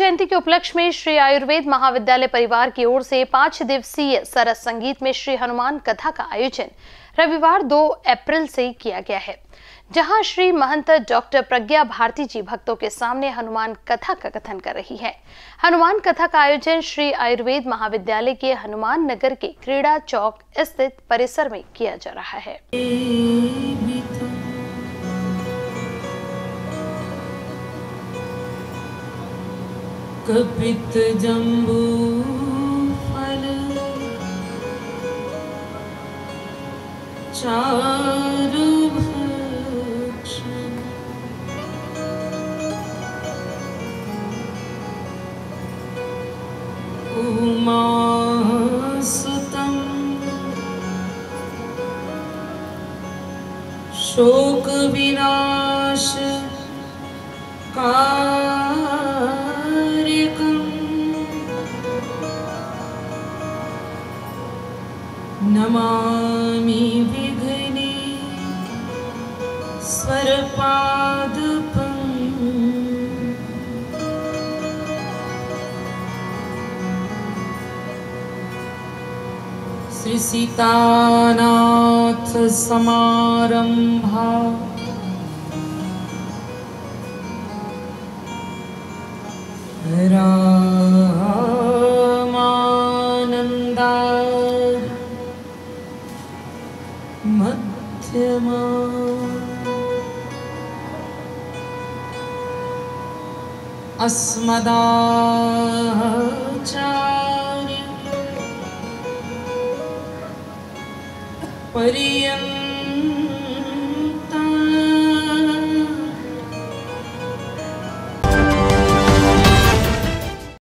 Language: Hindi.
जयंती के उपलक्ष्य में श्री आयुर्वेद महाविद्यालय परिवार की ओर से 5 दिवसीय सरस संगीत में श्री हनुमान कथा का आयोजन रविवार 2 अप्रैल से किया गया है, जहां श्री महंत डॉक्टर प्रज्ञा भारती जी भक्तों के सामने हनुमान कथा का कथन कर रही है। हनुमान कथा का आयोजन श्री आयुर्वेद महाविद्यालय के हनुमान नगर के क्रीड़ा चौक स्थित परिसर में किया जा रहा है। कपित जम्बू फल चारु भक्ष उमासुतं शोक विनाश नमामि विघ्ने स्वरपादपं श्री सीतानाथ समारंभा रामानंदा मध्यमा अस्मदाचार्य पर्यन्ता